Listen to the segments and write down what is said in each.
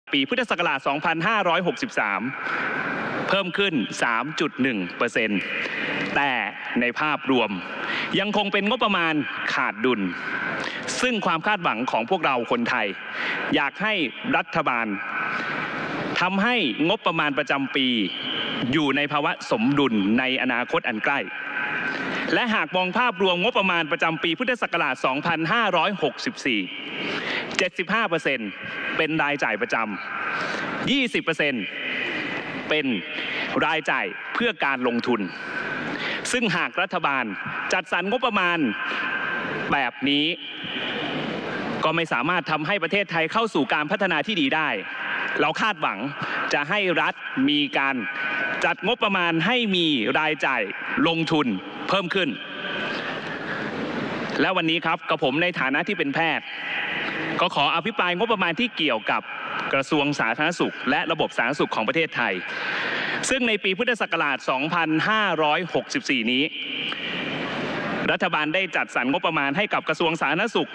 ปีพุทธศักราช 2563 เพิ่มขึ้น 3.1%แต่ในภาพรวมยังคงเป็นงบประมาณขาดดุลซึ่งความคาดหวังของพวกเราคนไทยอยากให้รัฐบาลทำให้งบประมาณประจำปีอยู่ในภาวะสมดุลในอนาคตอันใกล้และหากมองภาพรวมงบประมาณประจำปีพุทธศักราช 2564 75% เป็นรายจ่ายประจำ 20% เป็นรายจ่ายเพื่อการลงทุนซึ่งหากรัฐบาลจัดสรรงบประมาณแบบนี้ก็ไม่สามารถทำให้ประเทศไทยเข้าสู่การพัฒนาที่ดีได้เราคาดหวังจะให้รัฐมีการจัดงบประมาณให้มีรายจ่ายลงทุนเพิ่มขึ้นและวันนี้ครับกับผมในฐานะที่เป็นแพทย์ก็ขออภิปรายงบประมาณที่เกี่ยวกับกระทรวงสาธารณสุขและระบบสาธารณสุขของประเทศไทยซึ่งในปีพุทธศักราช 2564 นี้รัฐบาลได้จัดสรรงบประมาณให้กับกระทรวงสาธารณสุข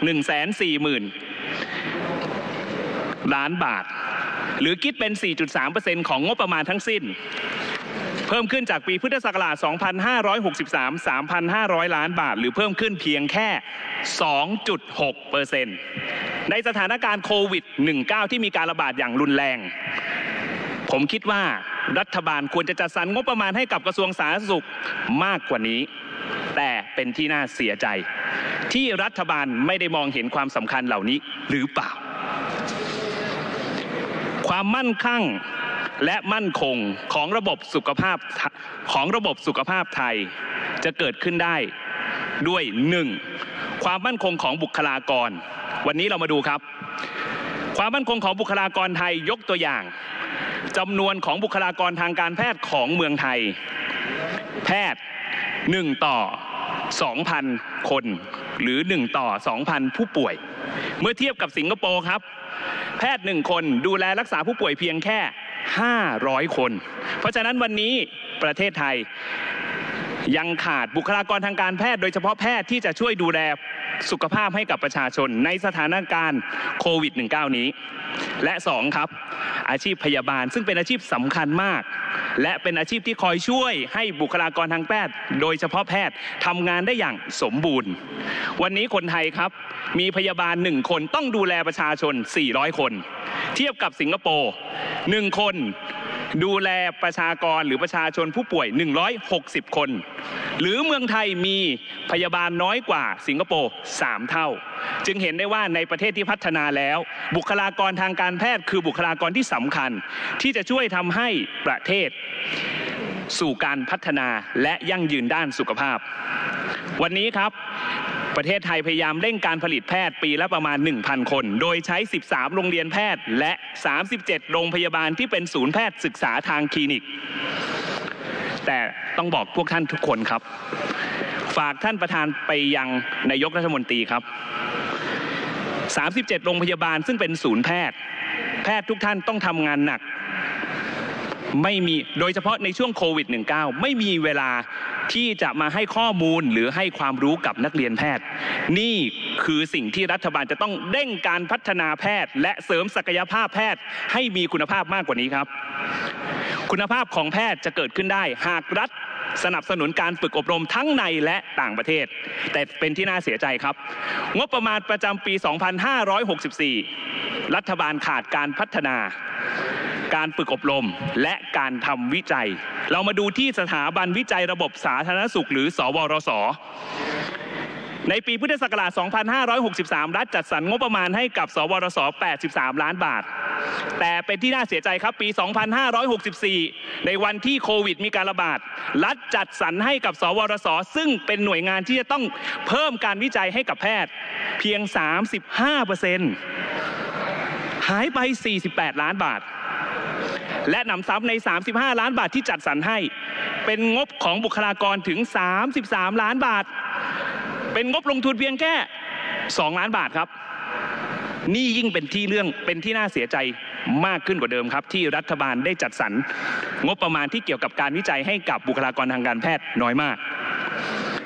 140,000 ล้านบาทหรือคิดเป็น 4.3% ของงบประมาณทั้งสิ้นเพิ่มขึ้นจากปีพุทธศักราช 2563 3,500 ล้านบาทหรือเพิ่มขึ้นเพียงแค่ 2.6% ในสถานการณ์โควิด -19 ที่มีการระบาดอย่างรุนแรงผมคิดว่ารัฐบาลควรจะจัดสรรงบประมาณให้กับกระทรวงสาธารณสุขมากกว่านี้แต่เป็นที่น่าเสียใจที่รัฐบาลไม่ได้มองเห็นความสำคัญเหล่านี้หรือเปล่าความมั่นคงและมั่นคงของระบบสุขภาพไทยจะเกิดขึ้นได้ด้วย 1. ความมั่นคงของบุคลากรวันนี้เรามาดูครับความมั่นคงของบุคลากรไทยยกตัวอย่างจำนวนของบุคลากรทางการแพทย์ของเมืองไทยแพทย์1 ต่อ 2,000 คนหรือ1 ต่อ 2,000 ผู้ป่วยเมื่อเทียบกับสิงคโปร์ครับแพทย์1 คนดูแลรักษาผู้ป่วยเพียงแค่500 คนเพราะฉะนั้นวันนี้ประเทศไทยยังขาดบุคลากรทางการแพทย์โดยเฉพาะแพทย์ที่จะช่วยดูแลสุขภาพให้กับประชาชนในสถานการณ์โควิด -19 นี้และ2ครับอาชีพพยาบาลซึ่งเป็นอาชีพสำคัญมากและเป็นอาชีพที่คอยช่วยให้บุคลากรทางแพทย์โดยเฉพาะแพทย์ทำงานได้อย่างสมบูรณ์วันนี้คนไทยครับมีพยาบาล1 คนต้องดูแลประชาชน400 คนเทียบกับสิงคโปร์1 คนดูแลประชากรหรือประชาชนผู้ป่วย160 คนหรือเมืองไทยมีพยาบาลน้อยกว่าสิงคโปร์3 เท่าจึงเห็นได้ว่าในประเทศที่พัฒนาแล้วบุคลากรทางการแพทย์คือบุคลากรที่สำคัญที่จะช่วยทำให้ประเทศสู่การพัฒนาและยั่งยืนด้านสุขภาพวันนี้ครับประเทศไทยพยายามเร่งการผลิตแพทย์ปีละประมาณ 1,000 คนโดยใช้13 โรงเรียนแพทย์และ37 โรงพยาบาลที่เป็นศูนย์แพทย์ศึกษาทางคลินิกแต่ต้องบอกพวกท่านทุกคนครับฝากท่านประธานไปยังนายกรัฐมนตรีครับ37 โรงพยาบาลซึ่งเป็นศูนย์แพทย์ทุกท่านต้องทำงานหนักไม่มีโดยเฉพาะในช่วงโควิด -19 ไม่มีเวลาที่จะมาให้ข้อมูลหรือให้ความรู้กับนักเรียนแพทย์นี่คือสิ่งที่รัฐบาลจะต้องเร่งการพัฒนาแพทย์และเสริมศักยภาพแพทย์ให้มีคุณภาพมากกว่านี้ครับคุณภาพของแพทย์จะเกิดขึ้นได้หากรัฐสนับสนุนการฝึกอบรมทั้งในและต่างประเทศแต่เป็นที่น่าเสียใจครับงบประมาณประจำปี 2564 รัฐบาลขาดการพัฒนาการฝึกอบรมและการทำวิจัยเรามาดูที่สถาบันวิจัยระบบสาธารณสุขหรือสวรสในปีพุทธศักราช 2563 รัฐจัดสรรงบประมาณให้กับสวรส83 ล้านบาทแต่เป็นที่น่าเสียใจครับปี 2564 ในวันที่โควิดมีการระบาดรัฐจัดสรรให้กับสวรสซึ่งเป็นหน่วยงานที่จะต้องเพิ่มการวิจัยให้กับแพทย์เพียง 35% หายไป 48 ล้านบาทและหนำซ้ำใน35 ล้านบาทที่จัดสรรให้เป็นงบของบุคลากรถึง33 ล้านบาทเป็นงบลงทุนเพียงแค่2 ล้านบาทครับนี่ยิ่งเป็นที่น่าเสียใจมากขึ้นกว่าเดิมครับที่รัฐบาลได้จัดสรรงบประมาณที่เกี่ยวกับการวิจัยให้กับบุคลากรทางการแพทย์น้อยมาก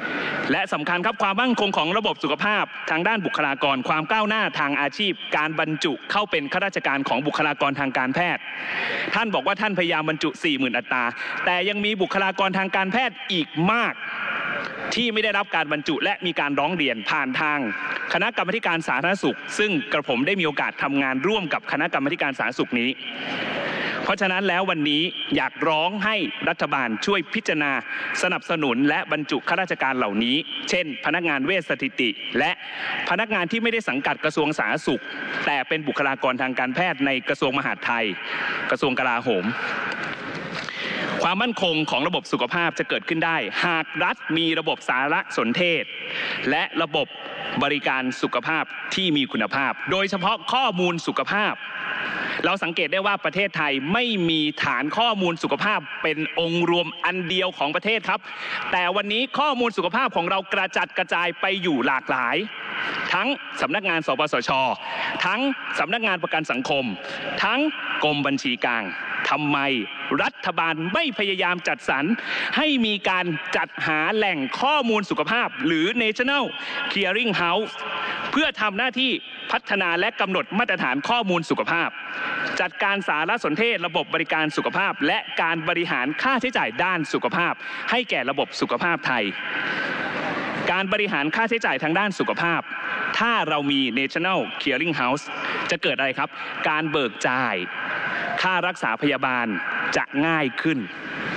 และสำคัญครับความมั่นคงของระบบสุขภาพทางด้านบุคลากรความก้าวหน้าทางอาชีพการบรรจุเข้าเป็นข้าราชการของบุคลากรทางการแพทย์ท่านบอกว่าท่านพยายามบรรจุ 40,000 อัตราแต่ยังมีบุคลากรทางการแพทย์อีกมากที่ไม่ได้รับการบรรจุและมีการร้องเรียนผ่านทางคณะกรรมการสาธารณสุขซึ่งกระผมได้มีโอกาสทำงานร่วมกับคณะกรรมการสาธารณสุขนี้เพราะฉะนั้นแล้ววันนี้อยากร้องให้รัฐบาลช่วยพิจารณาสนับสนุนและบรรจุข้าราชการเหล่านี้เช่นพนักงานเวชสถิติและพนักงานที่ไม่ได้สังกัดกระทรวงสาธารณสุขแต่เป็นบุคลากรทางการแพทย์ในกระทรวงมหาดไทยกระทรวงกลาโหมความมั่นคงของระบบสุขภาพจะเกิดขึ้นได้หากรัฐมีระบบสารสนเทศและระบบบริการสุขภาพที่มีคุณภาพโดยเฉพาะข้อมูลสุขภาพเราสังเกตได้ว่าประเทศไทยไม่มีฐานข้อมูลสุขภาพเป็นองค์รวมอันเดียวของประเทศครับแต่วันนี้ข้อมูลสุขภาพของเรากระจัดกระจายไปอยู่หลากหลายทั้งสำนักงานสปสช.ทั้งสำนักงานประกันสังคมทั้งกรมบัญชีกลางทำไมรัฐบาลไม่พยายามจัดสรรให้มีการจัดหาแหล่งข้อมูลสุขภาพหรือ National Clearing House เพื่อทำหน้าที่พัฒนาและกำหนดมาตรฐานข้อมูลสุขภาพจัดการสารสนเทศระบบบริการสุขภาพและการบริหารค่าใช้จ่ายด้านสุขภาพให้แก่ระบบสุขภาพไทยการบริหารค่าใช้จ่ายทางด้านสุขภาพถ้าเรามี National Clearing House จะเกิดอะไรครับการเบิกจ่ายค่ารักษาพยาบาลจะง่ายขึ้น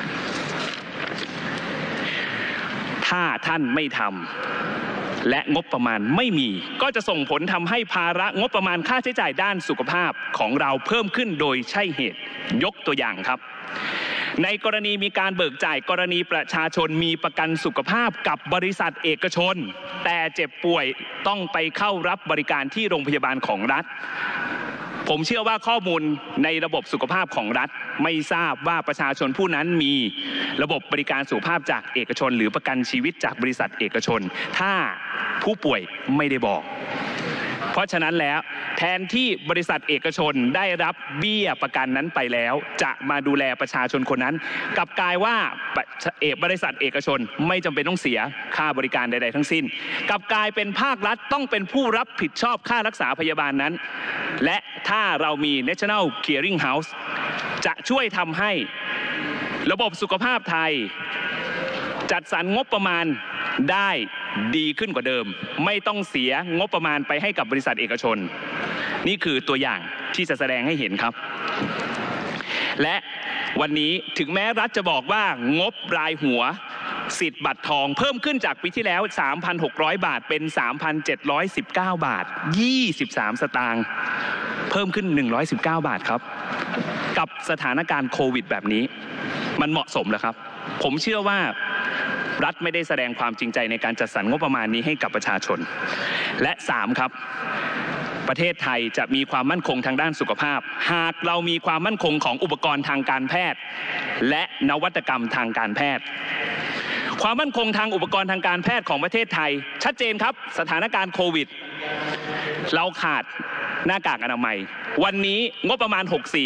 ถ้าท่านไม่ทำและงบประมาณไม่มีก็จะส่งผลทำให้ภาระงบประมาณค่าใช้จ่ายด้านสุขภาพของเราเพิ่มขึ้นโดยใช่เหตุยกตัวอย่างครับในกรณีมีการเบิกจ่ายกรณีประชาชนมีประกันสุขภาพกับบริษัทเอกชนแต่เจ็บป่วยต้องไปเข้ารับบริการที่โรงพยาบาลของรัฐผมเชื่อว่าข้อมูลในระบบสุขภาพของรัฐไม่ทราบว่าประชาชนผู้นั้นมีระบบบริการสุขภาพจากเอกชนหรือประกันชีวิตจากบริษัทเอกชนถ้าผู้ป่วยไม่ได้บอกเพราะฉะนั้นแล้วแทนที่บริษัทเอกชนได้รับเบี้ยประกันนั้นไปแล้วจะมาดูแลประชาชนคนนั้นกลับกลายว่าบริษัทเอกชนไม่จำเป็นต้องเสียค่าบริการใดๆทั้งสิ้นกลับกลายเป็นภาครัฐต้องเป็นผู้รับผิดชอบค่ารักษาพยาบาลนั้นและถ้าเรามี National Clearing House จะช่วยทำให้ระบบสุขภาพไทยจัดสรรงบประมาณได้ดีขึ้นกว่าเดิมไม่ต้องเสียงบประมาณไปให้กับบริษัทเอกชนนี่คือตัวอย่างที่จะแสดงให้เห็นครับและวันนี้ถึงแม้รัฐจะบอกว่างบรายหัวสิทธิ์บัตรทองเพิ่มขึ้นจากปีที่แล้ว 3,600 บาทเป็น 3,719 บาท23 สตางค์เพิ่มขึ้น119 บาทครับกับสถานการณ์โควิดแบบนี้มันเหมาะสมเหรอครับผมเชื่อว่ารัฐไม่ได้แสดงความจริงใจในการจัดสรรงบประมาณนี้ให้กับประชาชนและ3ครับประเทศไทยจะมีความมั่นคงทางด้านสุขภาพหากเรามีความมั่นคงของอุปกรณ์ทางการแพทย์และนวัตกรรมทางการแพทย์ความมั่นคงทางอุปกรณ์ทางการแพทย์ของประเทศไทยชัดเจนครับสถานการณ์โควิดเราขาดหน้ากากอนามัยวันนี้งบประมาณ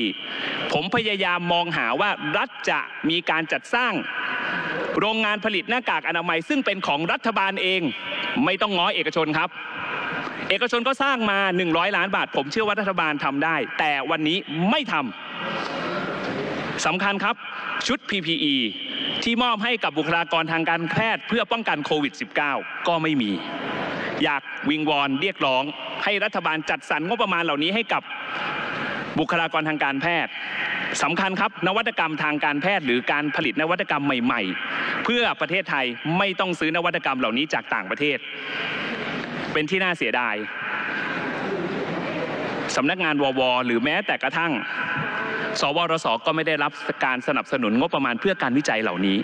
64ผมพยายามมองหาว่ารัฐจะมีการจัดสร้างโรงงานผลิตหน้ากากอนามัยซึ่งเป็นของรัฐบาลเองไม่ต้องง้อเอกชนครับเอกชนก็สร้างมา100 ล้านบาทผมเชื่อว่ารัฐบาลทำได้แต่วันนี้ไม่ทำสำคัญครับชุด PPE ที่มอบให้กับบุคลากรทางการแพทย์เพื่อป้องกันโควิด -19 ก็ไม่มีอยากวิงวอนเรียกร้องให้รัฐบาลจัดสรรงบประมาณเหล่านี้ให้กับบุคลากรทางการแพทย์สำคัญครับนวัตกรรมทางการแพทย์หรือการผลิตนวัตกรรมใหม่ๆเพื่อประเทศไทยไม่ต้องซื้อนวัตกรรมเหล่านี้จากต่างประเทศเป็นที่น่าเสียดายสำนักงานวว.หรือแม้แต่กระทั่งสวรส.ก็ไม่ได้รับการสนับสนุนงบประมาณเพื่อการวิจัยเหล่านี้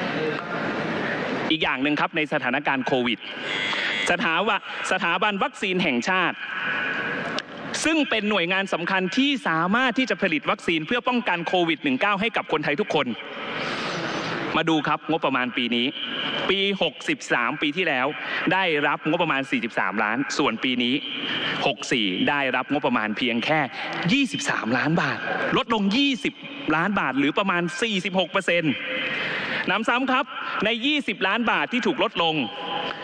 อีกอย่างหนึ่งครับในสถานการณ์โควิดสถาบันวัคซีนแห่งชาติซึ่งเป็นหน่วยงานสำคัญที่สามารถที่จะผลิตวัคซีนเพื่อป้องกันโควิด -19 ให้กับคนไทยทุกคนมาดูครับงบประมาณปีนี้ปี63ปีที่แล้วได้รับงบประมาณ43ล้านส่วนปีนี้64ได้รับงบประมาณเพียงแค่23ล้านบาทลดลง20ล้านบาทหรือประมาณ 46% นำซ้ำครับใน20ล้านบาทที่ถูกลดลง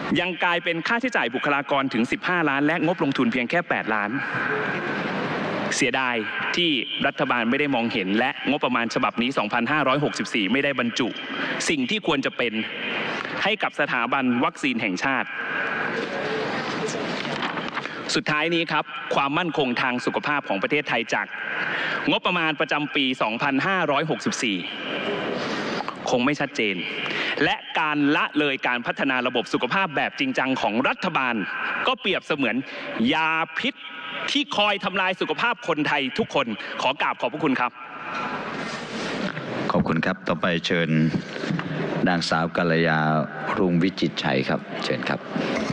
ยังกลายเป็นค่าใช้จ่ายบุคลากรถึง15 ล้านและงบลงทุนเพียงแค่8 ล้านเสียดายที่รัฐบาลไม่ได้มองเห็นและงบประมาณฉบับนี้ 2564 ไม่ได้บรรจุสิ่งที่ควรจะเป็นให้กับสถาบันวัคซีนแห่งชาติสุดท้ายนี้ครับความมั่นคงทางสุขภาพของประเทศไทยจากงบประมาณประจำปี 2564 คงไม่ชัดเจนและการละเลยการพัฒนาระบบสุขภาพแบบจริงจังของรัฐบาลก็เปรียบเสมือนยาพิษที่คอยทำลายสุขภาพคนไทยทุกคนขอกราบขอบพระคุณครับขอบคุณครับต่อไปเชิญนางสาวกัลยารุ่งวิจิตรชัยครับเชิญครับ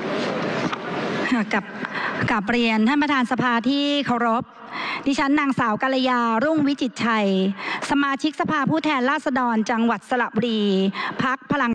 กับเรียนท่านประธานสภาที่เคารพดิฉันนางสาวกัลยารุ่งวิจิตรชัยสมาชิกสภาผู้แทนราษฎรจังหวัดสระบุรีพรรคพลัง